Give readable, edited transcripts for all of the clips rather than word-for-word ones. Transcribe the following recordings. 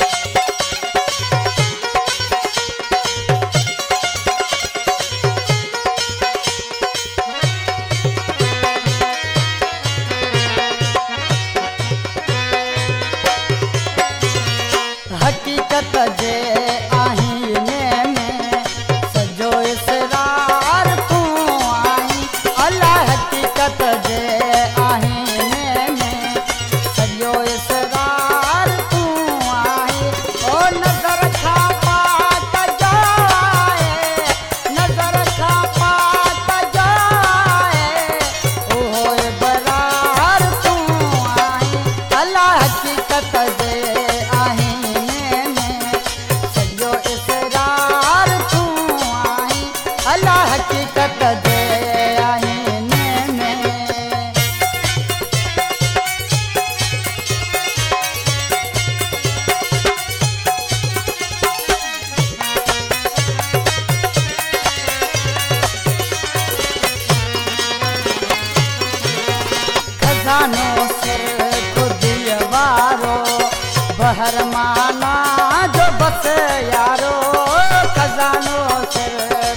हकीकत जे आईने में सजो इसरार तू आई। अल्लाह हकीकत जे आईने में सजो इसरार तू आई। ओ नजर खा पात जाए, नजर खा पात जाए, ओ बरार तू आई। अल्लाह हकीकत जे हकीकत दे आईने में। खजानो सिर खुदिय वारो बहर माना जो बस यारो। खजानो सिर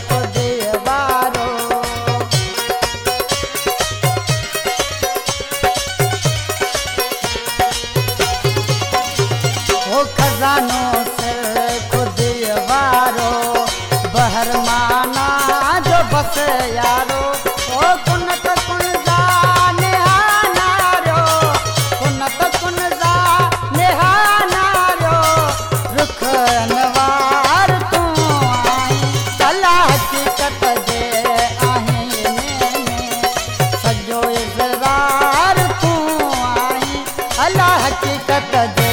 खजानो से खुदिय वारो बहर माना जो बस यारो। ओ कुनत कुन जा निहाना रो, कुनत कुन जा निहाना रो, रुख नवार तू आई। अल्लाह हकीकत जे आईने में सजो इसरार तू आई। अल्लाह हकीकत जे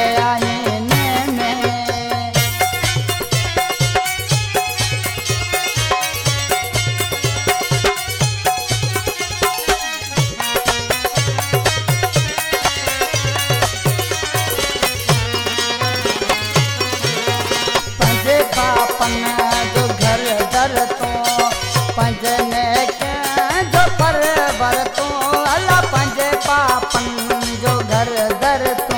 पापन जो घर दर तो पंजने के जो परवर तो। अल्लाह पंजे पापन जो घर दर तो।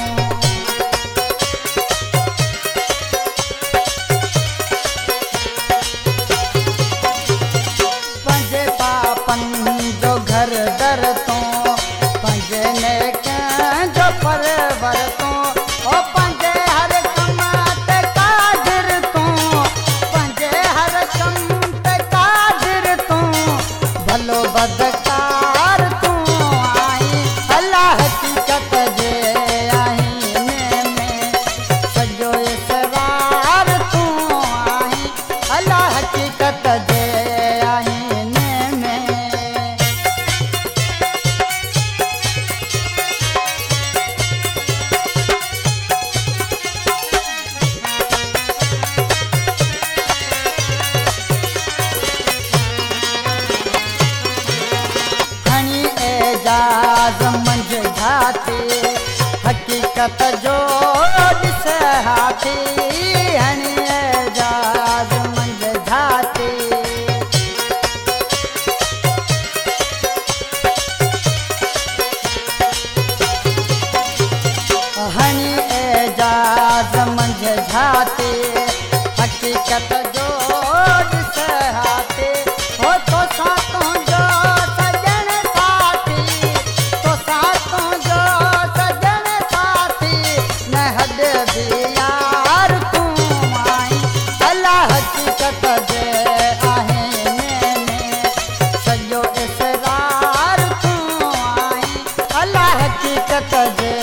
पंजे पापन जो घर दर तो पंजने के जो परवर तो। ओ पंजे हर भलो बदकार तू आई। अल्लाह हकीकत जे आईने में सजो इसरार तू आई। अल्लाह हकीकत जे आईने में। एजाज मंझ घाती हकीकत जो ॾिस हाथी। हणी एजाज मंझ घाती हणी एजाज मंझ घाती हकीकत जो ॾिस हाथी। हो तो सा तुंहिंजो सजण साथी, तो सा तुंहिंजो सजण साथी, न हॾ बि यार तू आई। अल्लाह हकीकत जे आईने में सॼो इसरार तू आई। अल्लाह हकीकत जे